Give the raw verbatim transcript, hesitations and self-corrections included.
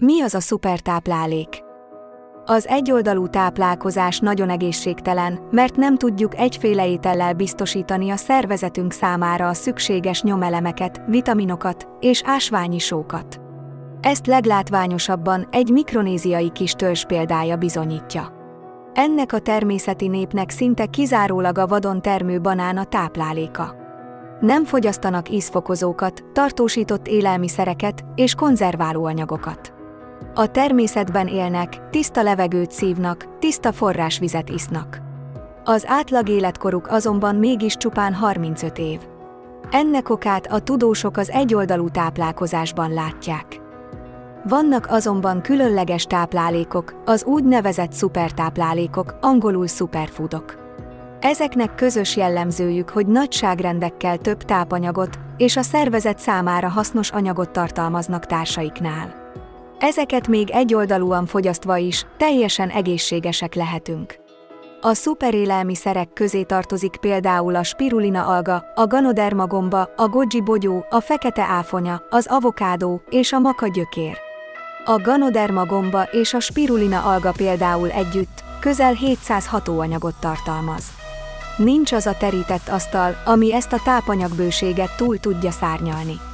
Mi az a szupertáplálék? Az egyoldalú táplálkozás nagyon egészségtelen, mert nem tudjuk egyféle étellel biztosítani a szervezetünk számára a szükséges nyomelemeket, vitaminokat és ásványi sókat. Ezt leglátványosabban egy mikronéziai kis törzs példája bizonyítja. Ennek a természeti népnek szinte kizárólag a vadon termő banán a tápláléka. Nem fogyasztanak ízfokozókat, tartósított élelmiszereket és konzerválóanyagokat. A természetben élnek, tiszta levegőt szívnak, tiszta forrásvizet isznak. Az átlag életkoruk azonban mégis csupán harmincöt év. Ennek okát a tudósok az egyoldalú táplálkozásban látják. Vannak azonban különleges táplálékok, az úgynevezett szupertáplálékok, angolul superfoodok. Ezeknek közös jellemzőjük, hogy nagyságrendekkel több tápanyagot és a szervezet számára hasznos anyagot tartalmaznak társaiknál. Ezeket még egyoldalúan fogyasztva is teljesen egészségesek lehetünk. A szuperélelmiszerek közé tartozik például a spirulina alga, a ganoderma gomba, a goji bogyó, a fekete áfonya, az avokádó és a maka gyökér. A ganoderma gomba és a spirulina alga például együtt közel hétszáz hatóanyagot tartalmaz. Nincs az a terített asztal, ami ezt a tápanyagbőséget túl tudja szárnyalni.